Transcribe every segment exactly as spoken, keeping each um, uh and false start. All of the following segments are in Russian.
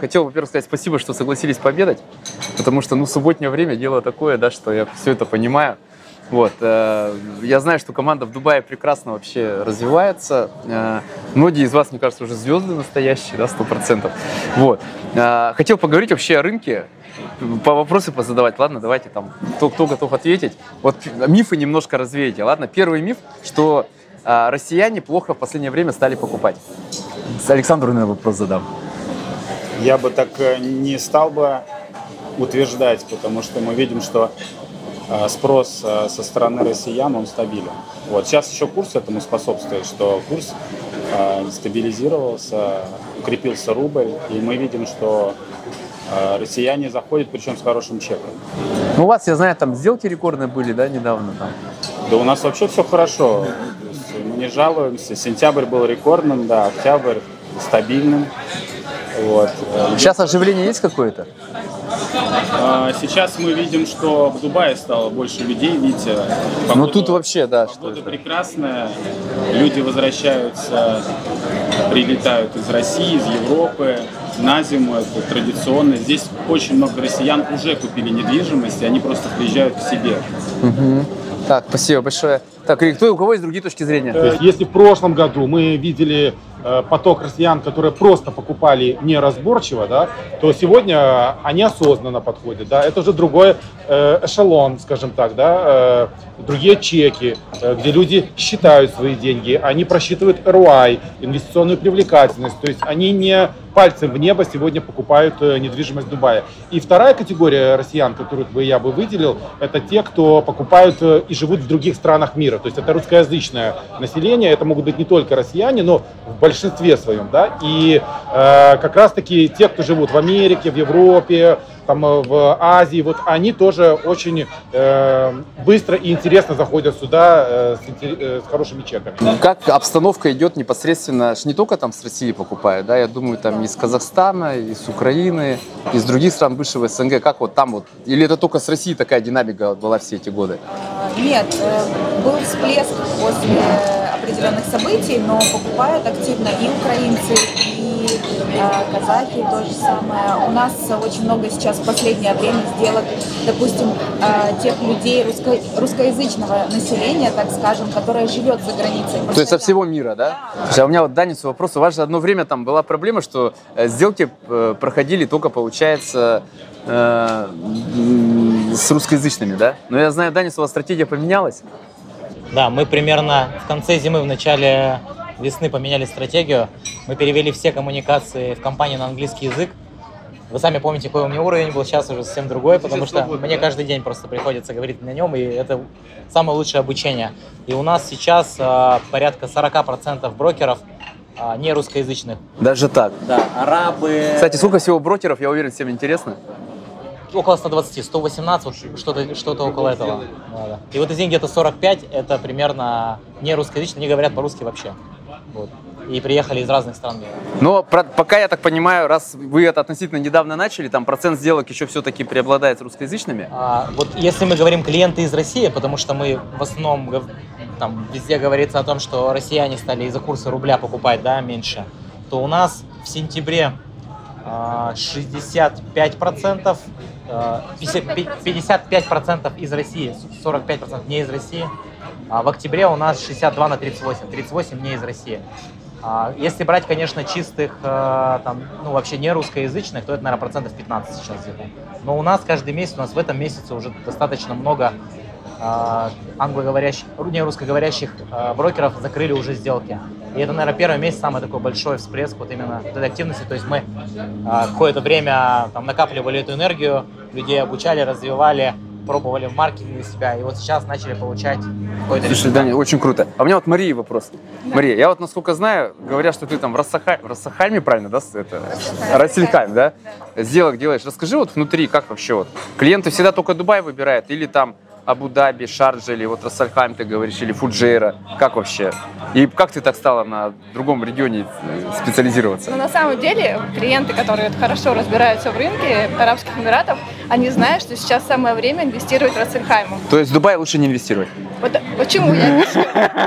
хотел, во-первых, сказать спасибо, что согласились пообедать, потому что, ну, субботнее время дело такое, да, что я все это понимаю. Вот, э, я знаю, что команда в Дубае прекрасно вообще развивается. Э, многие из вас, мне кажется, уже звезды настоящие, да, сто процентов. Вот. Э, хотел поговорить вообще о рынке, по вопросы позадавать. Ладно, давайте там, кто, кто готов ответить. Вот мифы немножко развеете, ладно? Первый миф, что э, россияне плохо в последнее время стали покупать. С Александру, наверное, вопрос задам. Я бы так не стал бы утверждать, потому что мы видим, что спрос со стороны россиян, он стабилен. Вот. Сейчас еще курс этому способствует, что курс э, стабилизировался, укрепился рубль, и мы видим, что э, россияне заходят, причем с хорошим чеком. Ну, у вас, я знаю, там сделки рекордные были, да, недавно? Там. Да у нас вообще все хорошо. Мы не жалуемся. Сентябрь был рекордным, да, октябрь стабильным. Вот. Сейчас оживление есть какое-то? Сейчас мы видим, что в Дубае стало больше людей, видите. Погода, ну тут вообще, да. Погода что прекрасная, люди возвращаются, прилетают из России, из Европы на зиму, это традиционно. Здесь очень много россиян уже купили недвижимость, и они просто приезжают к себе. Угу. Так, спасибо большое. Так, кто, у кого есть другие точки зрения? То есть, если в прошлом году мы видели э, поток россиян, которые просто покупали неразборчиво, да, то сегодня они осознанно подходят. Да, это уже другой э, эшелон, скажем так, да, э, другие чеки, э, где люди считают свои деньги, они просчитывают эр о ай, инвестиционную привлекательность, то есть они не пальцем в небо сегодня покупают э, недвижимость в Дубае. И вторая категория россиян, которых бы я бы выделил, это те, кто покупают э, и живут в других странах мира. То есть это русскоязычное население, это могут быть не только россияне, но в большинстве своем, да, и э, как раз-таки те, кто живут в Америке, в Европе, там, в Азии, вот они тоже очень э, быстро и интересно заходят сюда э, с, э, с хорошими чеками. Как обстановка идет непосредственно, не только там с России покупают, да, я думаю, там из Казахстана, из Украины, из других стран бывшего эс эн гэ, как вот там вот, или это только с России такая динамика была все эти годы? Нет, был всплеск после определенных событий, но покупают активно и украинцы, и э, казахи, то же самое. У нас очень много сейчас в последнее время сделок, допустим, э, тех людей русско русскоязычного населения, так скажем, которое живет за границей. То есть со всего мира, да? Да. Слушай, а у меня вот, Данису, вопрос. У вас же одно время там была проблема, что сделки э, проходили только, получается, э, с русскоязычными, да? Но я знаю, Данис, у вас стратегия поменялась? Да, мы примерно в конце зимы, в начале весны поменяли стратегию. Мы перевели все коммуникации в компании на английский язык. Вы сами помните, какой у меня уровень был, сейчас уже совсем другой, потому что мне каждый день просто приходится говорить на нем, и это самое лучшее обучение. И у нас сейчас э, порядка сорок процентов брокеров э, не русскоязычных. Даже так? Да, арабы. Кстати, сколько всего брокеров, я уверен, всем интересно? Около ста двадцати, сто восемнадцать, что-то что-то около этого. Да, да. И вот из них где-то сорок пять, это примерно не русскоязычные, не говорят по-русски вообще. Вот. И приехали из разных стран мира. Но про, пока, я так понимаю, раз вы это относительно недавно начали, там процент сделок еще все-таки преобладает с русскоязычными? А, вот если мы говорим клиенты из России, потому что мы в основном, там везде говорится о том, что россияне стали из-за курса рубля покупать, да, меньше, то у нас в сентябре шестьдесят пять процентов, пятьдесят пять процентов из России, сорок пять процентов не из России. А в октябре у нас шестьдесят два на тридцать восемь, тридцать восемь не из России. Если брать, конечно, чистых, там, ну, вообще не русскоязычных, то это, наверное, процентов пятнадцать сейчас где-то. Но у нас каждый месяц, у нас в этом месяце уже достаточно много англоговорящих, не русскоговорящих брокеров закрыли уже сделки. И это, наверное, первый месяц самый такой большой всплеск вот именно этой активности. То есть мы какое-то время там накапливали эту энергию, людей обучали, развивали, пробовали в маркетинге себя, и вот сейчас начали получать какой-то... Слушай, Даня, очень круто. А у меня вот Мария вопрос. Да. Мария, я вот насколько знаю, говорят, что ты там в, Рассаха... в Рассахайме, правильно, да? Это... Рассельхайм, да? Сделок делаешь. Расскажи вот внутри, как вообще вот? Клиенты всегда только Дубай выбирают или там Абу-Даби, Шарджа, или вот Рассельхайм, ты говоришь, или Фуджейра. Как вообще? И как ты так стала на другом регионе специализироваться? Ну, на самом деле, клиенты, которые хорошо разбираются в рынке Арабских Эмиратов, они знают, что сейчас самое время инвестировать в Рассельхайму. То есть в Дубай лучше не инвестировать? Вот, почему я инвестирую?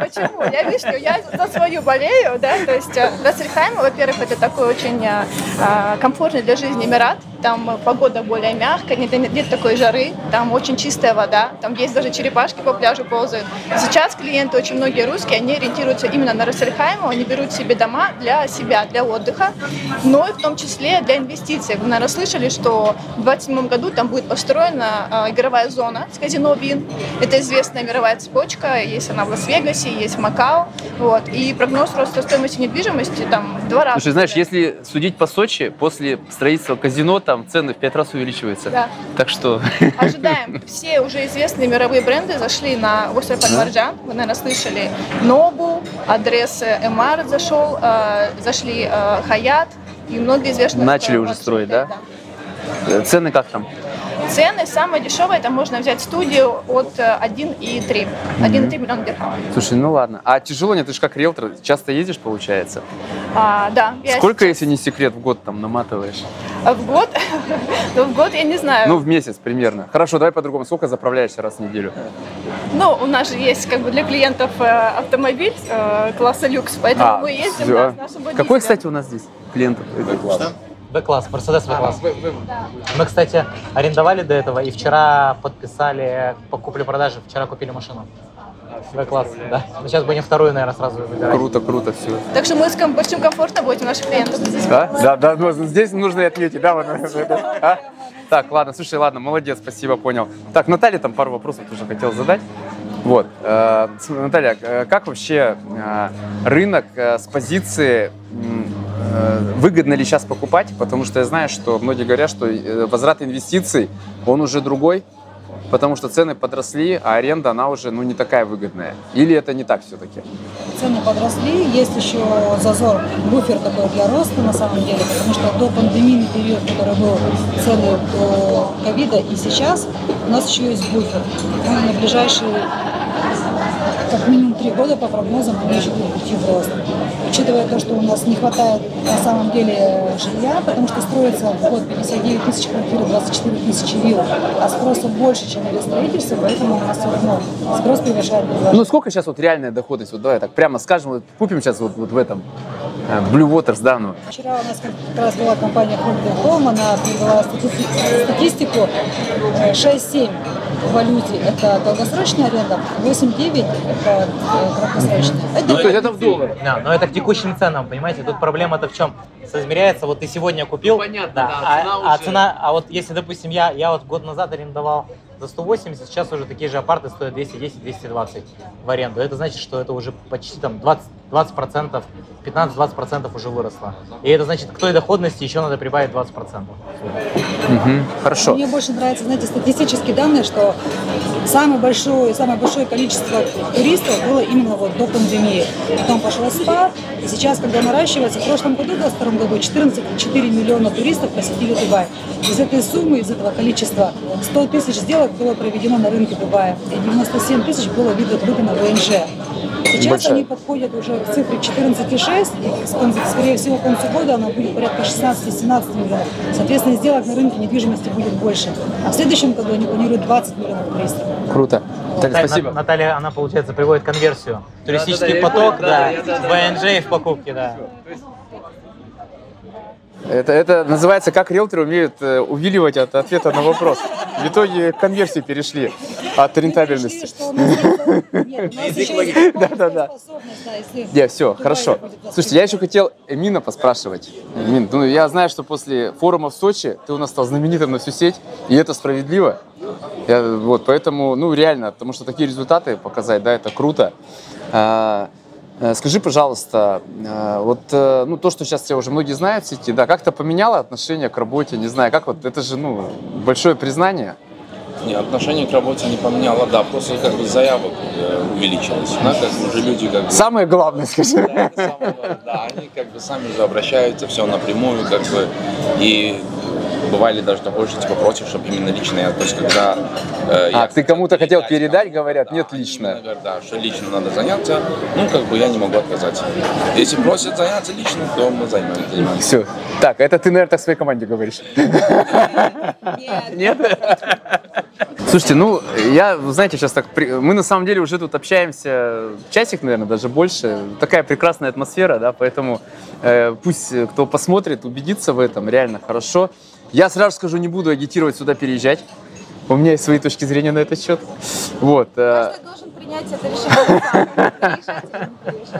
почему? Я объясню. Я за свою болею, да, то есть Рассельхайм, во-первых, это такой очень а, комфортный для жизни Эмират. Там погода более мягкая, нет, нет такой жары, там очень чистая вода, там есть даже черепашки по пляжу ползают. Сейчас клиенты, очень многие русские, они ориентируются именно на Рассельхайм, они берут себе дома для себя, для отдыха, но и в том числе для инвестиций. Вы, наверное, слышали, что в двадцать седьмом году там будет построена а, игровая зона с казино Вин. Это известная мировая цепочка, есть она в Лас-Вегасе, есть в Макао. Вот. И прогноз роста стоимости недвижимости там в два раза. Слушай, знаешь, если судить по Сочи, после строительства казино там цены в пять раз увеличиваются. Да. Так что... Ожидаем. Все уже известные мировые бренды зашли на остров Аль-Марджан. Вы, наверное, слышали. Нобу, адрес эм ар зашел, э, зашли э, Хаят и многие известные... Начали уже строить, да? да? Цены как там? Цены самые дешевые, это можно взять студию от один и три. один и три миллиона дирхам. Слушай, ну ладно. А тяжело нет? Ты же как риэлтор часто ездишь, получается? А, да. Сколько, сейчас... если не секрет, в год там наматываешь? В год? Ну, в год я не знаю. Ну, в месяц примерно. Хорошо, давай по-другому. Сколько заправляешься раз в неделю? Ну, у нас же есть как бы для клиентов э, автомобиль э, класса люкс, поэтому А, мы ездим всё. да, с нашим водителем. Какой, кстати, у нас здесь клиентов? В-класс, Мерседес В-класс. Мы, кстати, арендовали до этого и вчера подписали по купле-продаже. Вчера купили машину. В-класс, да. Мы сейчас будем вторую, наверное, сразу выбирать. Круто, круто, все. Так что мы с ком- большим комфортом будем наших клиентов. Да, да, да, ну, здесь нужно и отметить, да, вот, а? Так, ладно, слушай, ладно, молодец, спасибо, понял. Так, Наталья там пару вопросов тоже хотел задать. Вот, э, Наталья, э, как вообще э, рынок э, с позиции, э, выгодно ли сейчас покупать? Потому что я знаю, что многие говорят, что э, возврат инвестиций, он уже другой, потому что цены подросли, а аренда, она уже, ну, не такая выгодная. Или это не так все-таки? Цены подросли, есть еще зазор, буфер такой для роста на самом деле, потому что до пандемийный период, который был цены до ковида, и сейчас у нас еще есть буфер. Мы на ближайшие как минимум три года по прогнозам они еще будут идти в рост. Учитывая то, что у нас не хватает на самом деле жилья, потому что строится в год пятьдесят девять тысяч квартир, двадцать четыре тысячи вилл, а спроса больше, чем для строительства, поэтому у нас все равно спрос превышает предложение. Ну, сколько сейчас вот реальная доходность? Вот давай так прямо скажем, вот купим сейчас вот, вот в этом э, Blue Waters, да, ну. Вчера у нас как раз была компания Home Home, она привела стати- статистику шесть-семь в валюте это долгосрочная аренда, восемь-девять это краткосрочная. Это, Ну, то есть это в долларах. Да, но это к текущим ценам, понимаете? Тут проблема-то в чем? Соизмеряется, вот ты сегодня купил, Понятно, да, да, а, цена а уже- цена, а вот если, допустим, я, я вот год назад арендовал за сто восемьдесят, сейчас уже такие же апарты стоят двести десять - двести двадцать в аренду. Это значит, что это уже почти там двадцать процентов, пятнадцать-двадцать процентов уже выросло. И это значит, к той доходности еще надо прибавить двадцать процентов. Угу. Хорошо. Мне больше нравятся, знаете, статистические данные, что самое большое, самое большое количество туристов было именно вот до пандемии. Потом пошел спад, и сейчас, когда наращивается, в прошлом году, в двадцать втором году, четырнадцать целых четыре четыре туристов посетили Дубай. Из этой суммы, из этого количества, сто тысяч сделок было проведено на рынке Дубая, и девяносто семь тысяч было выдано в ВНЖ. Сейчас Большая. они подходят уже к цифре четырнадцать целых шесть десятых, и, с конца- скорее всего, к концу года она будет порядка шестнадцать-семнадцать миллионов. Соответственно, сделок на рынке недвижимости будет больше. А в следующем году они планируют двадцать миллионов туристов. Круто. Так, Наталья- спасибо. Наталья, она, получается, приводит конверсию. Туристический Да-да-да, я поток, понял, да, да, я даже- в ВНЖ и в покупке, да. Это, это называется, как риэлторы умеют э, увиливать от ответа на вопрос. В итоге к конверсии перешли от рентабельности. Решили, что у нас нет- нет, у нас еще есть Да-да-да. способность, да, если Не, все, Дубай хорошо. будет востребован. Слушайте, я еще хотел Эмина поспрашивать. Эмин, ну, я знаю, что после форума в Сочи ты у нас стал знаменитым на всю сеть, и это справедливо. Я, вот, поэтому, ну, реально, потому что такие результаты показать, да, это круто. А, э, скажи, пожалуйста, э, вот, э, ну, то, что сейчас тебя уже многие знают в сети, да, как-то поменяло отношение к работе, не знаю, как вот, это же, ну, большое признание. Не, отношение к работе не поменяло, да, просто как бы заявок э, увеличилось. Да, как бы уже люди как бы... Самое главное, скажи. Да, это самое главное, да, они как бы сами же обращаются, все напрямую, как бы, и бывали даже такое, что типа просят, чтобы именно лично я, то есть когда... Э, А, я ты кому-то хотел передать, передать, там, говорят, да, нет, они лично. именно говорят, да, что лично надо заняться, ну, как бы я не могу отказать. Если просят заняться лично, то мы займем- занимаемся. Все. Так, это ты, наверное, так своей команде говоришь. Нет? Слушайте, ну, я, знаете, сейчас так, при- мы на самом деле уже тут общаемся часик, наверное, даже больше. Такая прекрасная атмосфера, да, поэтому э, пусть кто посмотрит, убедится в этом, реально хорошо. Я сразу скажу, не буду агитировать сюда переезжать. У меня есть свои точки зрения на этот счет. Вот. э, Каждый должен принять это решение сам, переезжать или не переезжать.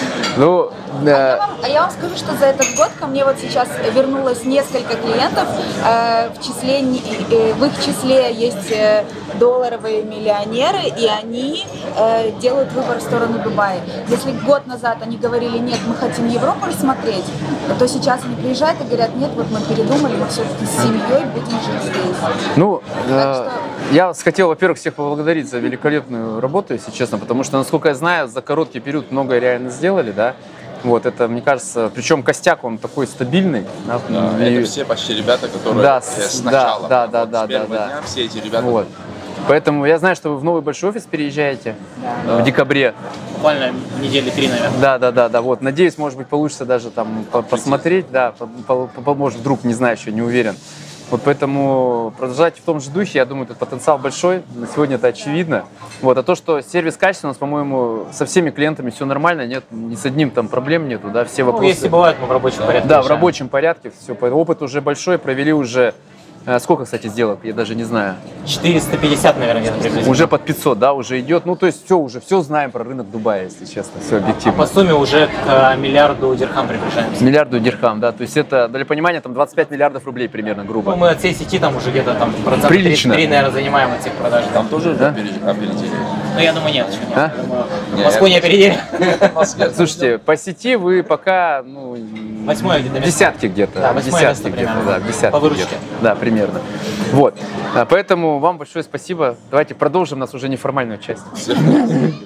Ну, А я, э, вам, а я вам скажу, что за этот год ко мне вот сейчас вернулось несколько клиентов. Э, в, числе, не- э, в их числе есть э, долларовые миллионеры, и они э, делают выбор в сторону Дубая. Если год назад они говорили, нет, мы хотим Европу рассмотреть, то сейчас они приезжают и говорят, нет, вот мы передумали, мы все-таки с семьей будем жить здесь. ну, э, что- я вас хотел, во-первых, всех поблагодарить за великолепную работу, если честно, потому что, насколько я знаю, за короткий период многое реально сделали, да. Вот, это, мне кажется, причем костяк, он такой стабильный. Да, Да, и- это все почти ребята, которые Да, э, с- с начала, да, прям да, вот да, с первого да, да. дня все эти ребята. Вот. Поэтому я знаю, что вы в новый большой офис переезжаете в декабре. Буквально недели три, наверное. Да, да, да, да. Вот. Надеюсь, может быть, получится даже там по- посмотреть, да, по- по- по- может, вдруг, не знаю, еще не уверен. Вот поэтому продолжайте в том же духе, я думаю, этот потенциал большой, на сегодня это очевидно. Вот. А то, что сервис качественный, у нас, по-моему, со всеми клиентами все нормально, нет, ни с одним там проблем нету, да, все Ну, вопросы. если бывает, мы в рабочем порядке Да, в решаем. рабочем порядке, все, опыт уже большой, провели уже, э, сколько, кстати, сделок, я даже не знаю. четыреста пятьдесят, наверное, где-то приблизительно. Уже под пятьсот, да, уже идет. Ну, то есть все уже, все знаем про рынок Дубая, если честно, все А объективно. по сумме уже к э, миллиарду дирхам приближаемся. Миллиарду дирхам, да, то есть это, для понимания, там двадцать пять миллиардов рублей примерно, грубо. Ну, мы от всей сети там уже где-то там процентов Прилично. тридцать три, наверное, занимаем от всех продаж. Там тоже Да? опере- опередили. Ну, я думаю, нет, еще нет. А? Я думаю, Не, Москву я- не опередили. В Москве. Слушайте, по сети вы пока, ну, Восьмое где-то место. десятки где-то, Да, восьмое десятки место где-то, примерно. да, десятки По выручке. где-то. Да, примерно. Вот, А, поэтому вам большое спасибо. Давайте продолжим нас уже неформальную часть.